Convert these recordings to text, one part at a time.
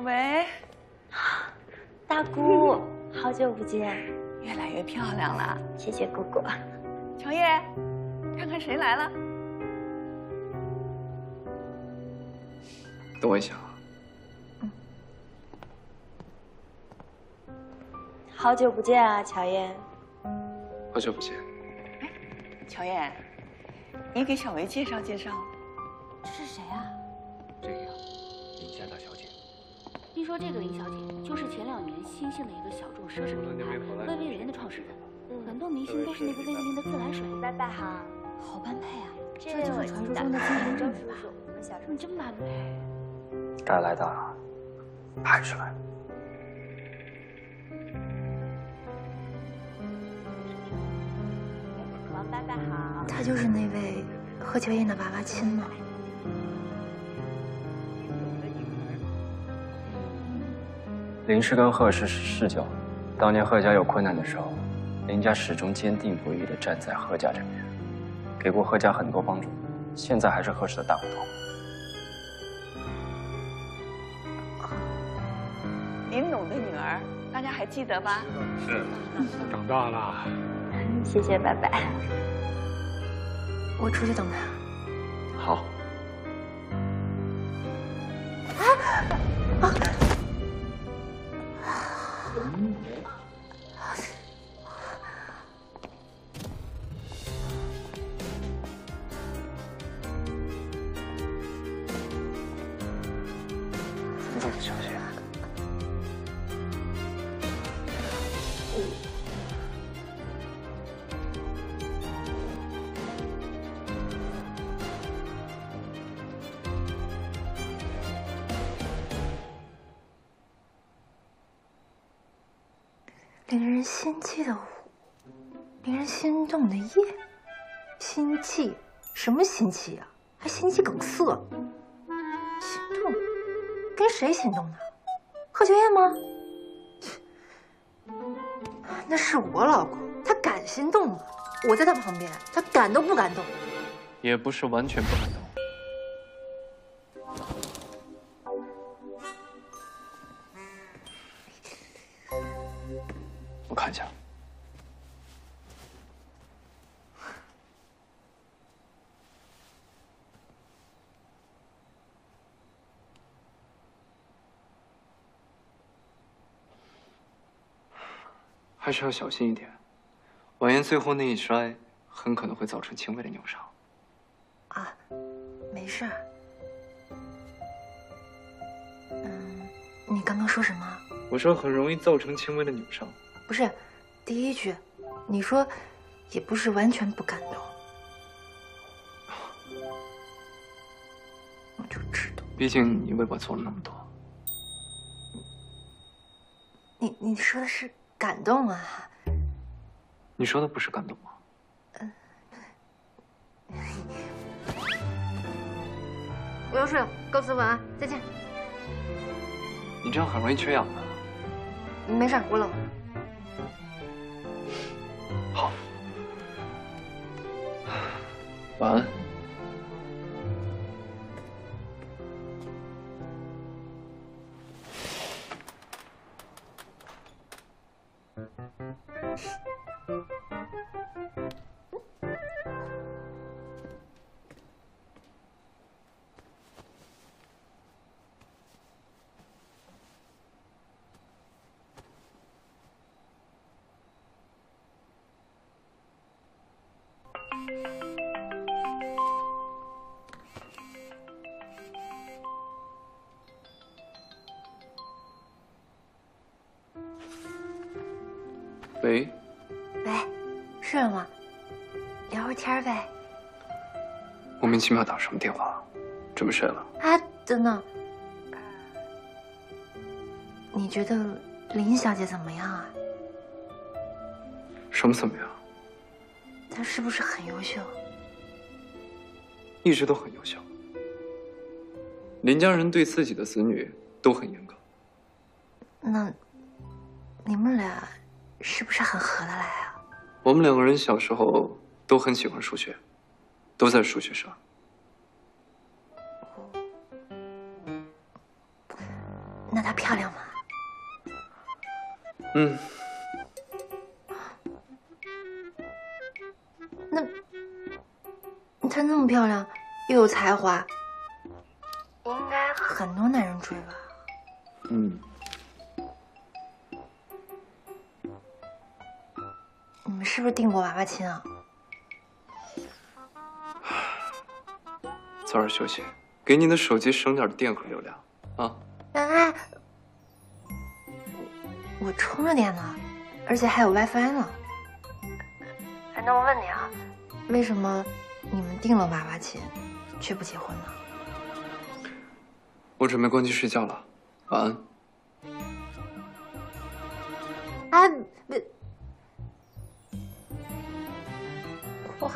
喂， 大姑，好久不见， 越来越漂亮了。 谢谢姑姑。 乔叶，看看谁来了。 等我一下。 好久不见啊，乔燕。 好久不见。 乔燕，你给小维介绍介绍。 这是谁啊？ 这个呀，林家大小姐。 听说这个林小姐就是前2年新兴的一个小众奢侈品牌薇薇莲的创始人，很多明星都是那个薇薇莲的自来水。 拜拜哈， 好般配啊！ 这就是传说中的金城周叔叔，我们小时候你真般配。 该来的还是来了。 王伯伯好。 他就是那位和乔燕的娃娃亲吗？ 林氏跟贺氏是世交，当年贺家有困难的时候，林家始终坚定不移地站在贺家这边，给过贺家很多帮助，现在还是贺氏的大股东。 林董的女儿，大家还记得吧？ 是，长大了。 谢谢伯伯。 我出去等他。 好。这么小心。 令人心悸的舞，令人心动的夜，心悸？什么心悸啊？还心肌梗塞？心动？跟谁心动呢？贺秋燕吗？那是我老公，他敢心动吗？我在他旁边，他敢都不敢动。 也不是完全不敢动。我看一下。还是要小心一点，婉言最后那一摔，很可能会造成轻微的扭伤。 啊，没事儿。你刚刚说什么？ 我说很容易造成轻微的扭伤。 不是，第一句，你说也不是完全不感动，我就知道。 毕竟你为我做了那么多。 你说的是感动啊？ 你说的不是感动吗？ 我要睡了，告辞晚安，再见。 你这样很容易缺氧的。 没事，我冷。 好，晚安。喂， 喂，睡了吗？聊会儿天呗。 莫名其妙打什么电话？准备睡了？ 啊，等等，你觉得林小姐怎么样啊？ 什么怎么样？ 她是不是很优秀？ 一直都很优秀。林家人对自己的子女都很严格。 那你们俩是不是很合得来啊？ 我们2个人小时候都很喜欢数学，都在数学上。 那她漂亮吗？ 嗯。 那她那么漂亮，又有才华，应该很多男人追吧？ 嗯。 你们是不是订过娃娃亲啊？ 早点休息，给你的手机省点电和流量啊。 哎，我充着电呢，而且还有 WiFi 呢。那我问你啊，为什么你们订了娃娃亲，却不结婚呢？ 我准备关机睡觉了，晚安。 哎，别，快！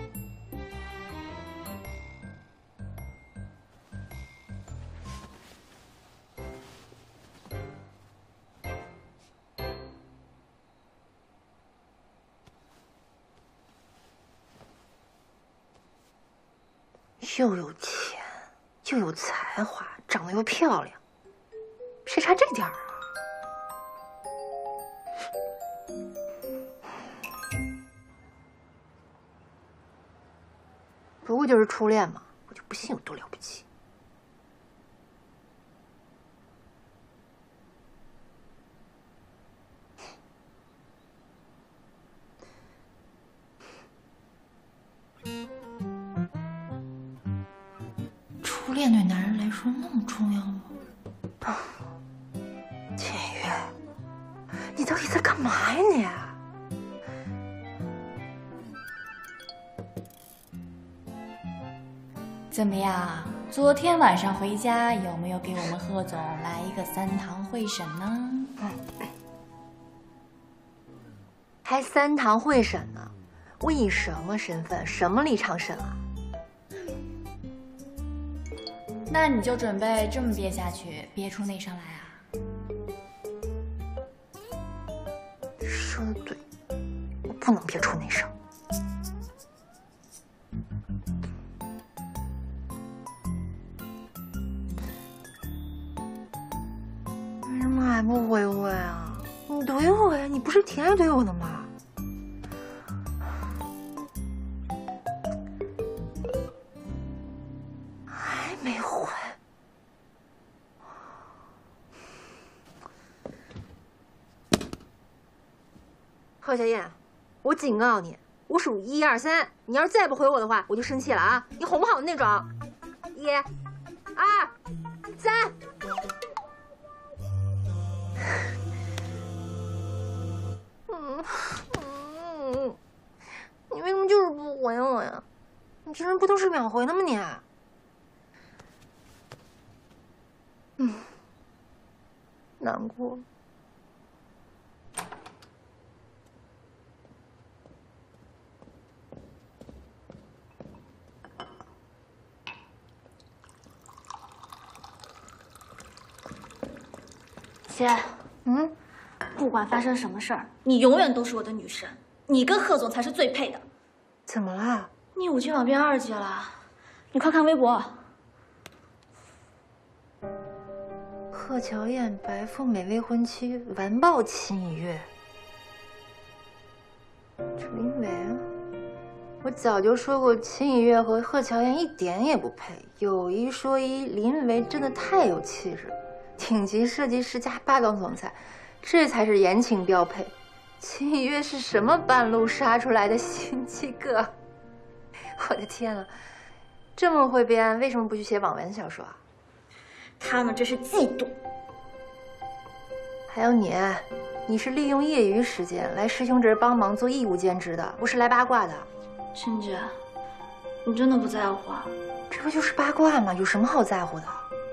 又有钱，又有才华，长得又漂亮，谁差这点儿啊？不过就是初恋嘛，我就不信有多了不起。初恋对男人来说那么重要吗？千月，你到底在干嘛呀你？ 怎么样？昨天晚上回家有没有给我们贺总来一个3堂会审呢？ 还3堂会审呢？我以什么身份、什么立场审啊？ 那你就准备这么憋下去，憋出内伤来啊？ 说的对，我不能憋出内伤。为什么还不回我呀？你怼我呀！你不是挺爱怼我的吗？还没回。贺小燕，我警告你，我数1、2、3，你要是再不回我的话，我就生气了啊！你哄不好的那种。1、2、3。你为什么就是不回我呀？你这人不都是秒回的吗你？难过。 姐，不管发生什么事儿，你永远都是我的女神，你跟贺总才是最配的。 怎么了？ 你5级往变2级了，你快看微博。 贺乔燕白富美未婚妻完爆秦以月，这林维啊！我早就说过，秦以月和贺乔燕一点也不配。有一说一，林维真的太有气质，顶级设计师加霸道总裁，这才是言情标配。秦以月是什么半路杀出来的心机哥？我的天啊，这么会编，为什么不去写网文小说啊？ 他们这是嫉妒。 还有你，你是利用业余时间来师兄这儿帮忙做义务兼职的，不是来八卦的。 芊姐，你真的不在乎啊？ 这不就是八卦吗？有什么好在乎的？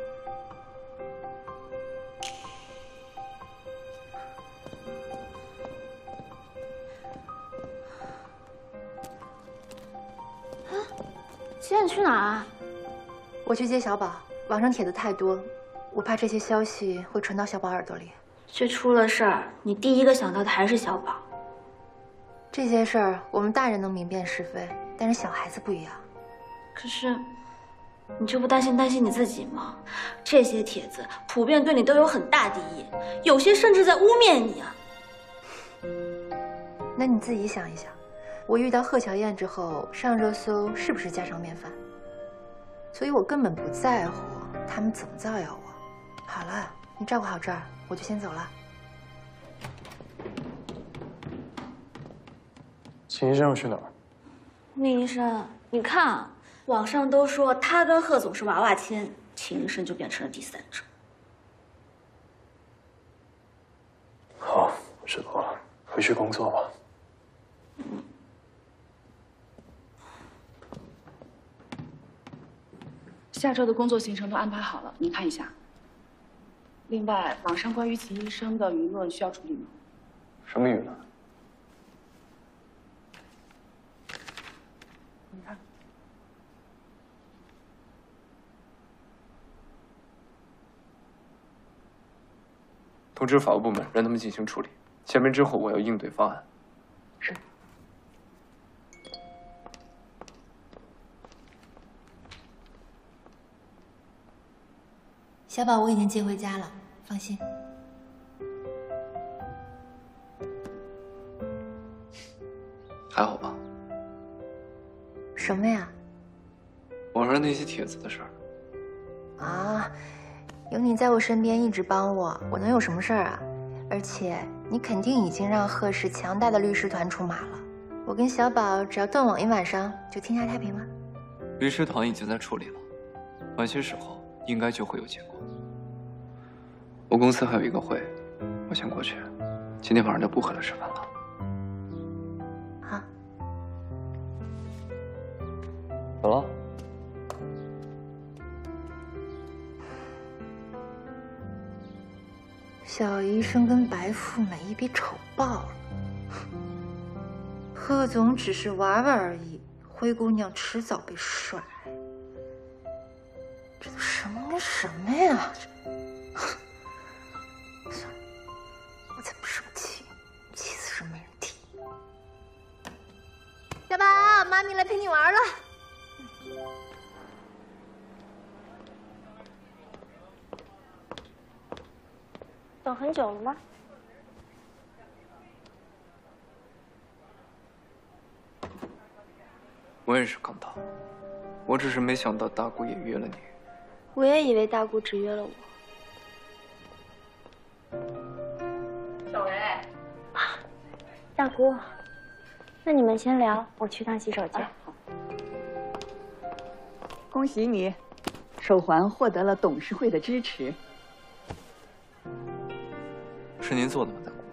姐，你去哪儿啊？ 我去接小宝，网上帖子太多，我怕这些消息会传到小宝耳朵里。 这出了事儿，你第一个想到的还是小宝。 这些事儿我们大人能明辨是非，但是小孩子不一样。 可是， 你这不担心你自己吗？这些帖子普遍对你都有很大敌意，有些甚至在污蔑你啊。 那你自己想一想，我遇到贺小燕之后上热搜是不是家常便饭？所以我根本不在乎他们怎么造谣我。好了，你照顾好这儿，我就先走了。 秦医生要去哪儿？ 宁医生，你看，网上都说他跟贺总是娃娃亲，秦医生就变成了第三者。 好，我知道了，回去工作吧。 下周的工作行程都安排好了，您看一下。另外，网上关于秦医生的舆论需要处理吗？ 什么舆论？ 你看。 通知法务部门，让他们进行处理。签名之后，我要应对方案。 是。 小宝我已经接回家了，放心。 还好吧？ 什么呀？ 网上那些帖子的事儿。 啊，有你在我身边一直帮我，我能有什么事儿啊？而且你肯定已经让贺氏强大的律师团出马了。我跟小宝只要断网一晚上，就天下太平了。 律师团已经在处理了，晚些时候应该就会有结果。我公司还有一个会，我先过去。今天晚上就不和他吃饭了。 好。 走了。 小医生跟白富美一比丑爆了，贺总只是玩玩而已，灰姑娘迟早被甩。这都什么跟什么呀？算了，我才不生气，气死人没人提。小宝，妈咪来陪你玩了。 等很久了吗？ 我也是刚到，我只是没想到大姑也约了你。 我也以为大姑只约了我。 小维， 大姑，那你们先聊，我去趟洗手间。 恭喜你，手环获得了董事会的支持。 是您做的吗，大姑？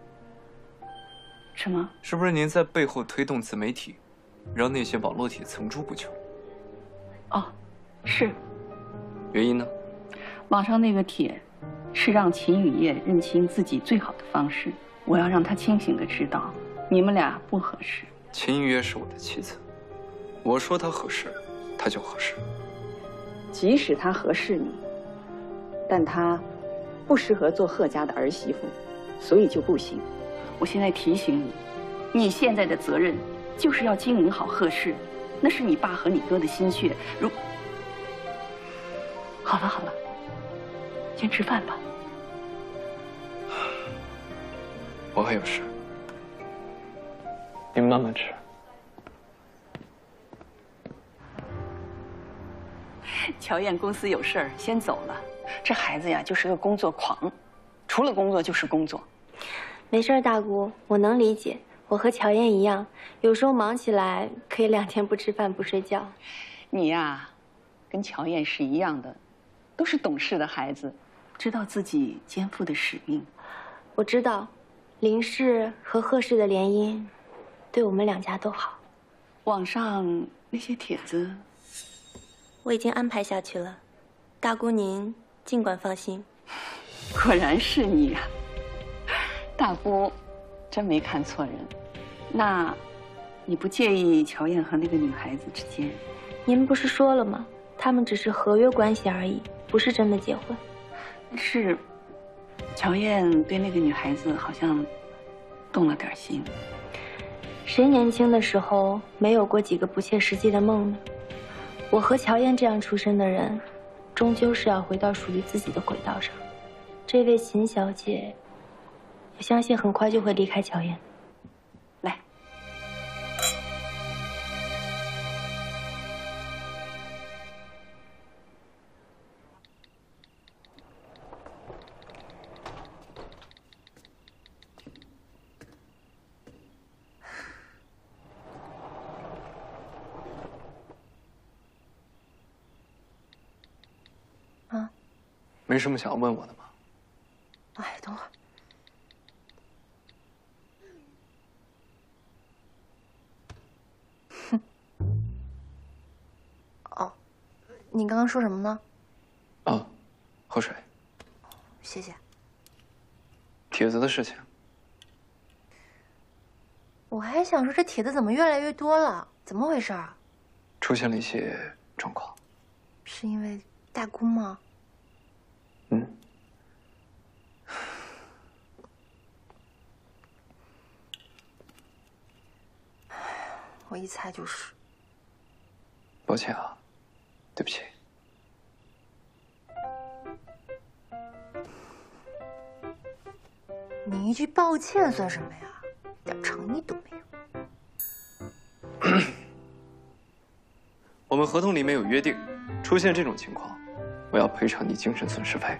什么？ 是不是您在背后推动自媒体，让那些网络帖层出不穷？ 哦，是。 原因呢？ 网上那个帖，是让秦雨夜认清自己最好的方式。我要让他清醒的知道，你们俩不合适。 秦雨夜是我的妻子，我说她合适，她就合适。 即使她合适你，但她不适合做贺家的儿媳妇，所以就不行。 我现在提醒你，你现在的责任就是要经营好贺氏，那是你爸和你哥的心血。好了好了，先吃饭吧。 我还有事，您慢慢吃。 乔燕公司有事儿，先走了。这孩子呀，就是个工作狂，除了工作就是工作。 没事，大姑，我能理解。我和乔燕一样，有时候忙起来可以2天不吃饭不睡觉。 你呀，跟乔燕是一样的，都是懂事的孩子，知道自己肩负的使命。 我知道，林氏和贺氏的联姻，对我们2家都好。 网上那些帖子， 我已经安排下去了，大姑您尽管放心。 果然是你呀，大姑，真没看错人。那，你不介意乔燕和那个女孩子之间？ 您不是说了吗？他们只是合约关系而已，不是真的结婚。 是，乔燕对那个女孩子好像动了点心。 谁年轻的时候没有过几个不切实际的梦呢？ 我和乔燕这样出身的人，终究是要回到属于自己的轨道上。这位秦小姐，我相信很快就会离开乔燕。 来， 没什么想要问我的吗？ 哎，等会儿。哼。哦，你刚刚说什么呢？ 啊，喝水。 谢谢。 帖子的事情。 我还想说，这帖子怎么越来越多了？怎么回事啊？ 出现了一些状况。 是因为大姑吗？ 嗯。 我一猜就是。 抱歉啊，对不起。 你一句抱歉算什么呀？点诚意都没有。 我们合同里面有约定，出现这种情况，我要赔偿你精神损失费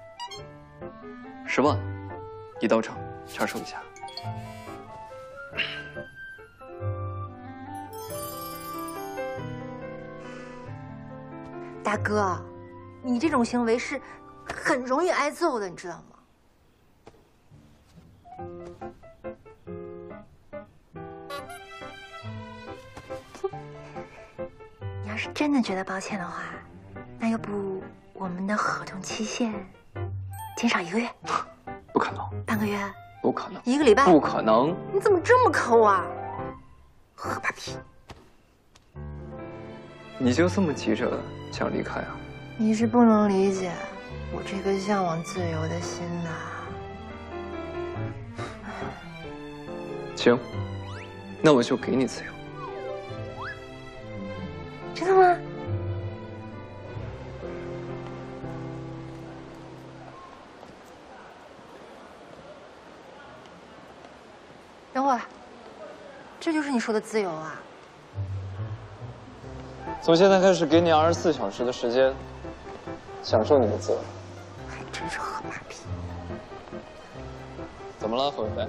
10万，一到账，查收一下。 大哥，你这种行为是很容易挨揍的，你知道吗？你要是真的觉得抱歉的话，那要不我们的合同期限减少1个月？ 不可能。 半个月？ 不可能。 1个礼拜？ 不可能。 你怎么这么抠啊？喝把屁！ 你就这么急着想离开啊？ 你是不能理解我这个向往自由的心呐。 行，那我就给你自由。 真的吗？等会儿，这就是你说的自由啊？ 从现在开始，给你24小时的时间，享受你的自由。 还真是喝马屁。 怎么了，何伟飞？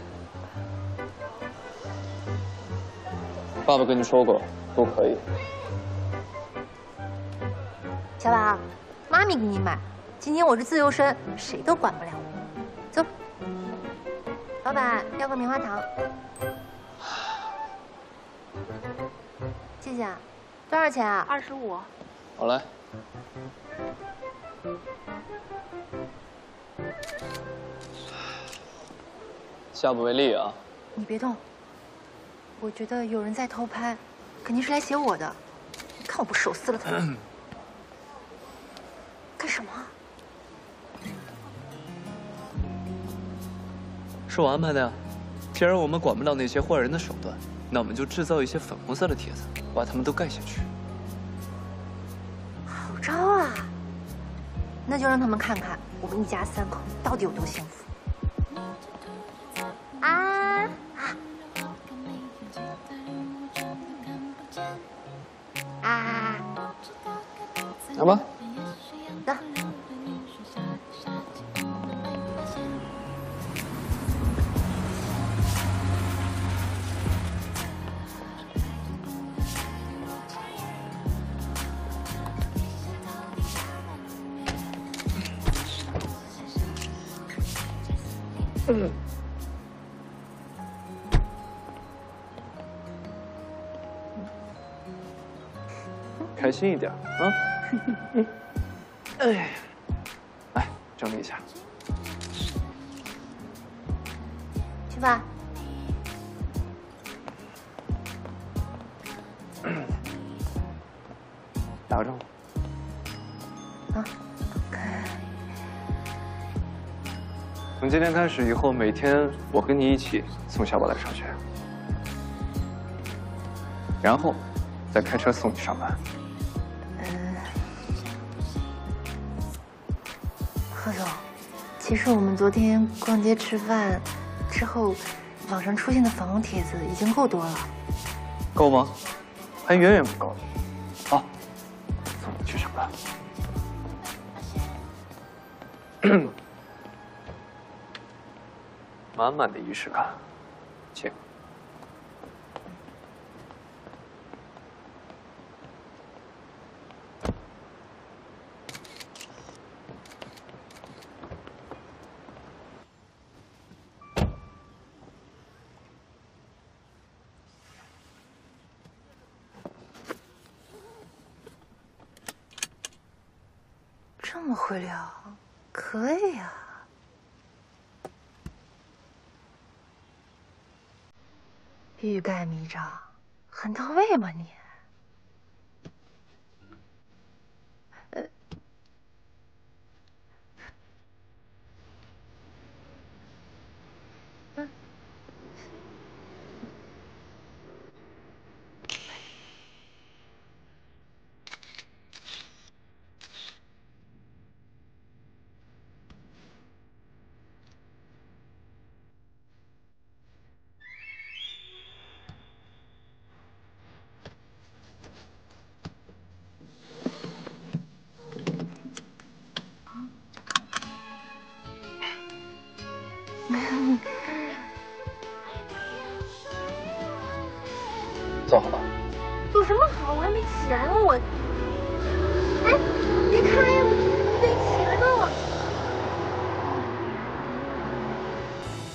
爸爸跟你说过，不可以。 小宝，妈咪给你买。今天我是自由身，谁都管不了我。走，老板要个棉花糖。谢谢。多少钱啊？25。 好来。下不为例啊！ 你别动。我觉得有人在偷拍，肯定是来写我的。你看我不手撕了他！干什么？ 是我安排的呀。既然我们管不了那些坏人的手段，那我们就制造一些粉红色的帖子，把他们都盖下去。 好招啊！那就让他们看看我们一家3口到底有多幸福。 来吧。 走。 开心一点啊！哎，来整理一下。 去吧。 打个招呼。 啊。 从今天开始，以后每天我跟你一起送小宝来上学，然后再开车送你上班。 贺总，其实我们昨天逛街吃饭之后，网上出现的反光帖子已经够多了。 够吗？还远远不够。好，送你去上班。满满的仪式感，请。 这么会聊，可以呀。欲盖弥彰，很到位嘛你。 坐好了。 做什么好？我还没起来呢，我。哎，别开呀！